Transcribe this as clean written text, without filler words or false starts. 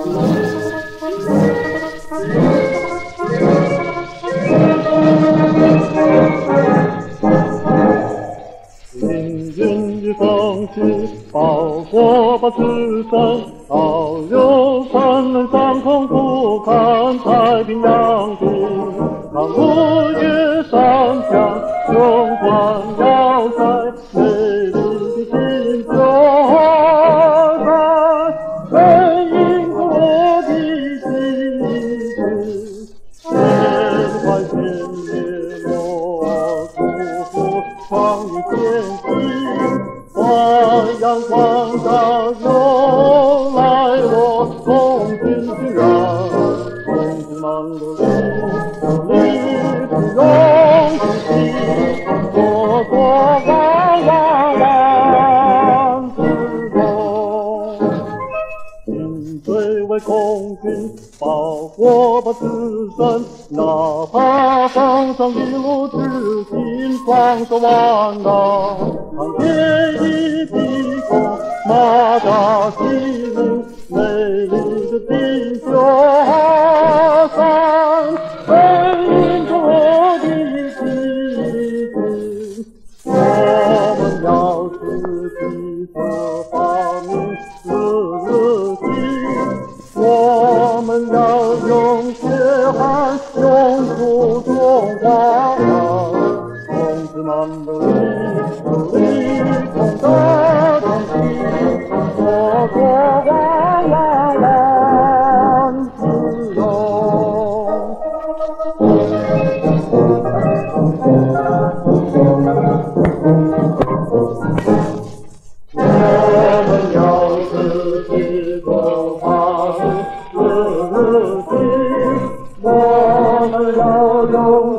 命运的风势包裹把子孙，遨游山门上空，俯瞰太平洋的看五岳山墙，雄关要塞，美丽的金秋山，背影着我的心事，天外天野莫辜负创意天地，欢阳光照又来我共军平让，共军忙碌力不用自己，国国万万万自荣。紧追为空军保护把子孙，哪怕风霜一路至今，壮士万大，看铁一匹空，马扎西岭，美丽的金秋山，背影着我的心情。我们要是记得发明日日新，我们要用血汗永驻中华梦，同志们的力同的同心，国国万万万自荣。我们要自己的发明日日新，我们要用